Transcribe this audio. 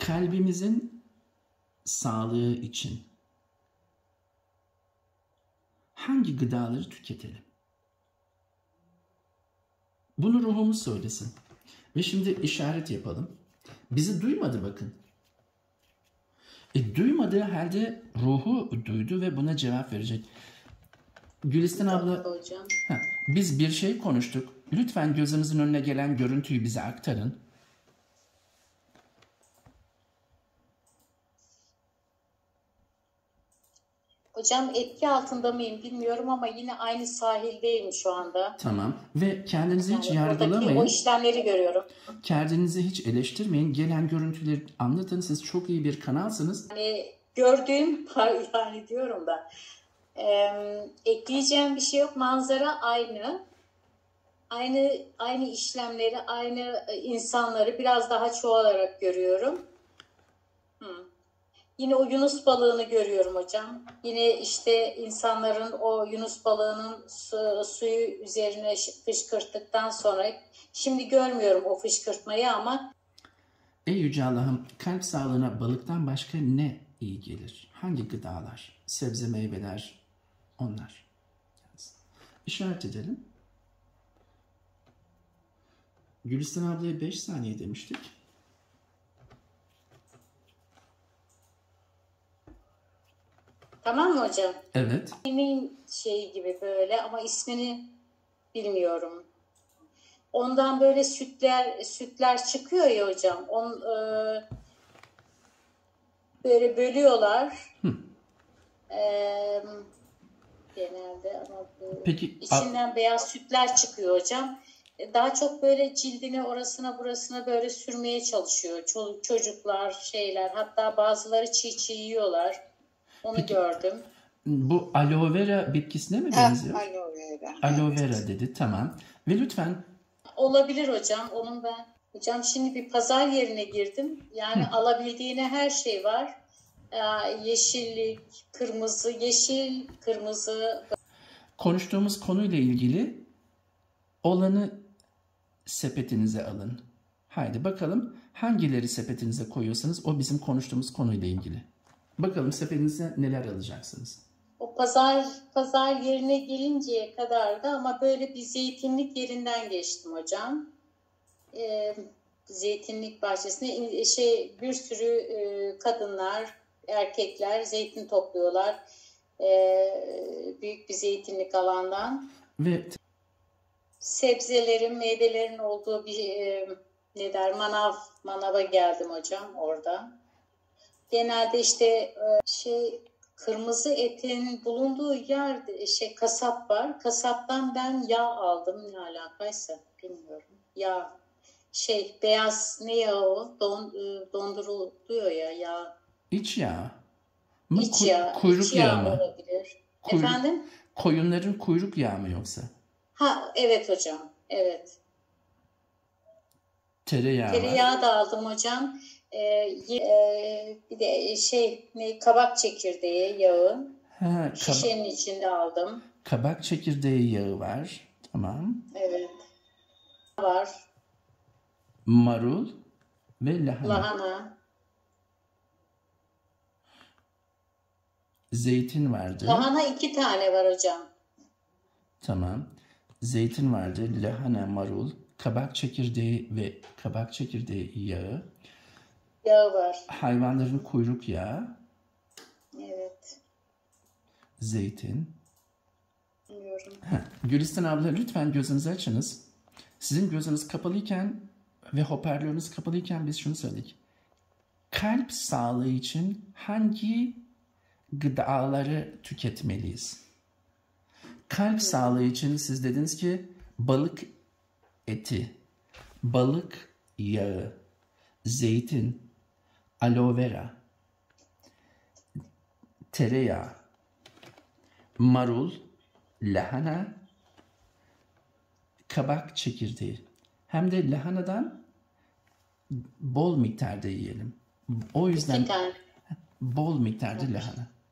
kalbimizin sağlığı için hangi gıdaları tüketelim? Bunu ruhumuz söylesin. Ve şimdi işaret yapalım. Bizi duymadı bakın. Duymadığı halde ruhu duydu ve buna cevap verecek. Gülistan abla, biz bir şey konuştuk. Lütfen gözünüzün önüne gelen görüntüyü bize aktarın. Hocam etki altında mıyım bilmiyorum ama yine aynı sahildeyim şu anda. Tamam. Ve kendinizi hiç yargılamayın. O işlemleri görüyorum. Kendinizi hiç eleştirmeyin. Gelen görüntüleri anlatın. Siz çok iyi bir kanalsınız. Gördüğüm yani diyorum da ekleyeceğim bir şey yok. Manzara aynı. Aynı işlemleri, aynı insanları biraz daha çoğalarak görüyorum. Yine o yunus balığını görüyorum hocam. Yine işte insanların o yunus balığının suyu üzerine fışkırttıktan sonra, şimdi görmüyorum o fışkırtmayı ama. Ey Yüce Allah'ım, kalp sağlığına balıktan başka ne iyi gelir? Hangi gıdalar? Sebze, meyveler, onlar. İşaret edelim. Gülistan ablaya 5 saniye demiştik. Tamam mı hocam? Evet. Yemeğin şeyi gibi böyle ama ismini bilmiyorum. Ondan böyle sütler çıkıyor ya hocam. Böyle bölüyorlar. Genelde ama peki, içinden beyaz sütler çıkıyor hocam. Daha çok böyle cildine orasına burasına böyle sürmeye çalışıyor. Çocuklar şeyler, hatta bazıları çiğ yiyorlar. Onu peki, gördüm. Bu aloe vera bitkisine mi benziyor? Aloe vera. Aloe vera dedi, tamam. Ve lütfen. Olabilir hocam. Onun ben. Hocam şimdi bir pazar yerine girdim. Yani alabildiğine her şey var. Yeşillik, kırmızı, yeşil, kırmızı. Konuştuğumuz konuyla ilgili olanı sepetinize alın. Haydi bakalım hangileri sepetinize koyuyorsanız o bizim konuştuğumuz konuyla ilgili. Bakalım sepetinize neler alacaksınız. O pazar yerine gelinceye kadar da ama böyle bir zeytinlik yerinden geçtim hocam. Zeytinlik bahçesine bir sürü kadınlar, erkekler zeytin topluyorlar. Büyük bir zeytinlik alandan. Ve sebzelerin, meyvelerin olduğu bir manava geldim hocam orada. Genelde işte kırmızı etin bulunduğu yer kasap var. Kasaptan ben yağ aldım. Ne alakaysa bilmiyorum. Yağ beyaz ne yağı o? Donduruluyor ya yağ. İç yağı. İç yağı. Kuyruk iç yağı mı? Olabilir. Efendim? Koyunların kuyruk yağı mı yoksa? Evet hocam. Evet. Tereyağı da aldım hocam. Bir de kabak çekirdeği yağı. Şişenin içinde aldım. Kabak çekirdeği yağı var. Tamam. Evet. Var. Marul ve lahana. Lahana. Zeytin vardı. Lahana 2 tane var hocam. Tamam. Zeytin vardı, lahana, marul, kabak çekirdeği ve kabak çekirdeği yağı. Yağı var. Hayvanların kuyruk yağı. Evet. Zeytin. Bilmiyorum. Gülistan abla lütfen gözünüzü açınız. Sizin gözünüz kapalıyken ve hoparlörünüz kapalıyken biz şunu söyledik. Kalp sağlığı için hangi gıdaları tüketmeliyiz? Kalp sağlığı için siz dediniz ki balık eti, balık yağı, zeytin, aloe vera, tereyağı, marul, lahana, kabak çekirdeği. Hem de lahanadan bol miktarda yiyelim. O yüzden bol miktarda lahana.